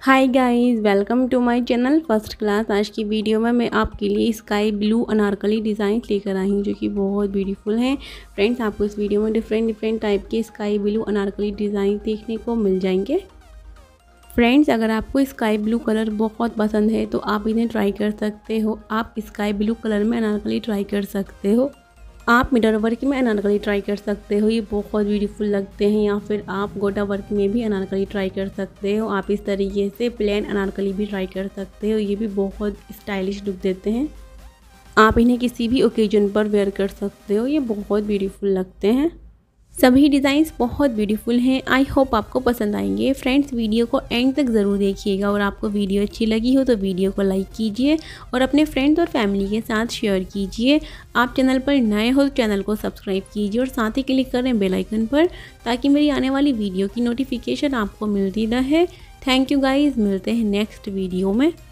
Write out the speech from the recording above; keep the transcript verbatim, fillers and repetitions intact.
Hi guys, welcome to my channel first class. आज की video में मैं आपके लिए स्काई ब्लू अनारकली डिज़ाइन लेकर आई हूँ जो कि बहुत ब्यूटीफुल हैं। फ्रेंड्स, आपको इस वीडियो में डिफरेंट डिफरेंट टाइप के स्काई ब्लू अनारकली डिज़ाइन देखने को मिल जाएंगे। फ्रेंड्स, अगर आपको स्काई ब्लू कलर बहुत पसंद है तो आप इन्हें ट्राई कर सकते हो। आप स्काई ब्लू कलर में अनारकली ट्राई कर सकते हो। आप मिरर वर्क में अनारकली ट्राई कर सकते हो, ये बहुत ब्यूटीफुल लगते हैं। या फिर आप गोटा वर्क में भी अनारकली ट्राई कर सकते हो। आप इस तरीके से प्लेन अनारकली भी ट्राई कर सकते हो, ये भी बहुत स्टाइलिश लुक देते हैं। आप इन्हें किसी भी ओकेजन पर वेयर कर सकते हो, ये बहुत ब्यूटीफुल लगते हैं। सभी डिज़ाइंस बहुत ब्यूटीफुल हैं। आई होप आपको पसंद आएंगे। फ्रेंड्स, वीडियो को एंड तक ज़रूर देखिएगा और आपको वीडियो अच्छी लगी हो तो वीडियो को लाइक कीजिए और अपने फ्रेंड्स और फैमिली के साथ शेयर कीजिए। आप चैनल पर नए हो तो चैनल को सब्सक्राइब कीजिए और साथ ही क्लिक करें बेल आइकन पर, ताकि मेरी आने वाली वीडियो की नोटिफिकेशन आपको मिलती रहे। थैंक यू गाइज़, मिलते हैं नेक्स्ट वीडियो में।